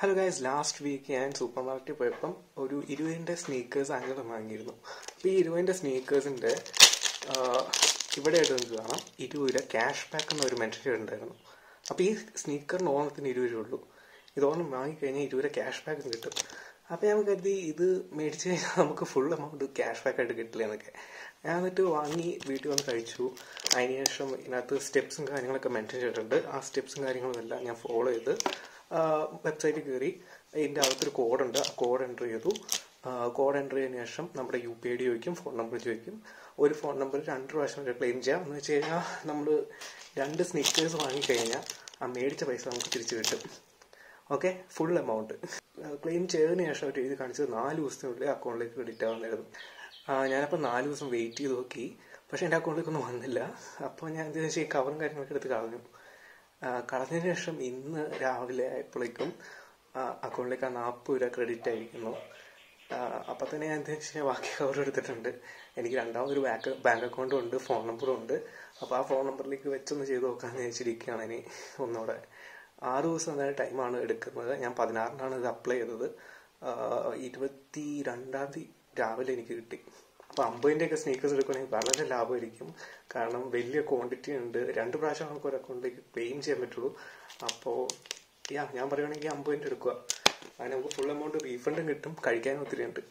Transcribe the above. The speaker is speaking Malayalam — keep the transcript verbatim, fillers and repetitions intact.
ഹലോ ഗൈസ്, ലാസ്റ്റ് വീക്ക് ഞാൻ സൂപ്പർ മാർക്കറ്റിൽ പോയപ്പം ഒരു ഇരുപതിൻ്റെ സ്നീക്കേഴ്സ് അങ്ങനെ വാങ്ങിയിരുന്നു. അപ്പോൾ ഈ ഇരുപതിൻ്റെ സ്നീക്കേഴ്സിൻ്റെ ഇവിടെ ആയിട്ട് നിങ്ങൾക്ക് കാണാം ഇരുപത് രൂപ ക്യാഷ് ബാക്ക് എന്നൊരു മെൻഷൻ ഉണ്ടായിരുന്നു. അപ്പോൾ ഈ സ്നീക്കറിന് ഓണത്തിന് ഇരുപത് രൂപ ഉള്ളൂ. ഇതോണം വാങ്ങിക്കഴിഞ്ഞാൽ ഇരുപത് രൂപ ക്യാഷ് ബാക്കും കിട്ടും. അപ്പോൾ ഞാൻ കരുതി ഇത് മേടിച്ച് കഴിഞ്ഞാൽ നമുക്ക് ഫുൾ എമൗണ്ട് ക്യാഷ് ബാക്ക് ആയിട്ട് കിട്ടില്ല എന്നൊക്കെ. ഞാൻ എന്നിട്ട് വാങ്ങി വീട്ടിൽ വന്ന് കഴിച്ചു. അതിനുശേഷം ഇതിനകത്ത് സ്റ്റെപ്സും കാര്യങ്ങളൊക്കെ മെൻഷൻ ചെയ്തിട്ടുണ്ട്. ആ സ്റ്റെപ്സും കാര്യങ്ങളും എല്ലാം ഞാൻ ഫോളോ ചെയ്ത് വെബ്സൈറ്റിൽ കയറി ഇതിൻ്റെ അകത്തൊരു കോഡുണ്ട്. ആ കോഡ് എൻ്റർ ചെയ്തു. കോഡ് എൻ്റർ ചെയ്തതിന് ശേഷം നമ്മുടെ യു പി ഐ ഡി ചോദിക്കും, ഫോൺ നമ്പർ ചോദിക്കും. ഒരു ഫോൺ നമ്പർ രണ്ട് പ്രാവശ്യം വരെ ക്ലെയിം ചെയ്യാം. എന്ന് വെച്ച് കഴിഞ്ഞാൽ നമ്മൾ രണ്ട് സ്നിക്കേഴ്സ് വാങ്ങിക്കഴിഞ്ഞാൽ ആ മേടിച്ച പൈസ നമുക്ക് തിരിച്ച് കിട്ടും. ഓക്കെ, ഫുൾ എമൗണ്ട് ക്ലെയിം ചെയ്തതിന് ശേഷം അവർ എഴുതി കാണിച്ചത് നാല് ദിവസത്തിനുള്ളിൽ അക്കൗണ്ടിലേക്ക് ക്രെഡിറ്റ് ആവുന്നതായിരുന്നു. ഞാനപ്പോൾ നാല് ദിവസം വെയിറ്റ് ചെയ്ത് നോക്കി, പക്ഷേ എൻ്റെ അക്കൗണ്ടിലേക്കൊന്നും വന്നില്ല. അപ്പോൾ ഞാൻ എന്താ വെച്ചാൽ ഈ കവറും കാര്യങ്ങളൊക്കെ എടുത്ത് കളഞ്ഞു. കളഞ്ഞതിന് ശേഷം ഇന്ന് രാവിലെ ആയപ്പോഴേക്കും അക്കൗണ്ടിലേക്ക് ആ നാൽപ്പത് രൂപ ക്രെഡിറ്റ് ആയിരിക്കുന്നു. അപ്പം തന്നെ ഞാൻ എന്താ വെച്ചാൽ ബാക്കി കവർ എടുത്തിട്ടുണ്ട്. എനിക്ക് രണ്ടാമതൊരു ബാങ്ക് ബാങ്ക് അക്കൗണ്ടും ഉണ്ട്, ഫോൺ നമ്പറും ഉണ്ട്. അപ്പോൾ ആ ഫോൺ നമ്പറിലേക്ക് വെച്ചൊന്ന് ചെയ്ത് നോക്കാമെന്ന് വെച്ചിരിക്കുകയാണ്. ഇനി ഒന്നുകൂടെ ആറ് ദിവസം എന്തായാലും ടൈമാണ് എടുക്കുന്നത്. ഞാൻ പതിനാറിനാണ് ഇത് അപ്ലൈ ചെയ്തത്. ഇരുപത്തി രണ്ടാം തീയതി രാവിലെ എനിക്ക് കിട്ടി. അപ്പോൾ അമ്പതിൻ്റെയൊക്കെ സ്നീക്കേഴ്സ് എടുക്കുകയാണെങ്കിൽ വളരെ ലാഭമായിരിക്കും. കാരണം വലിയ ക്വാണ്ടിറ്റി ഉണ്ട്. രണ്ട് പ്രാവശ്യം നമുക്ക് ഒരു അക്കൗണ്ടിലേക്ക് ക്ലെയിം ചെയ്യാൻ പറ്റുള്ളൂ. അപ്പോൾ യാ ഞാൻ പറയുകയാണെങ്കിൽ അമ്പതിൻ്റെ എടുക്കുക. അതിന് നമുക്ക് ഫുൾ എമൗണ്ട് റീഫണ്ടും കിട്ടും, കഴിക്കാനും ഒത്തിരി ഉണ്ട്.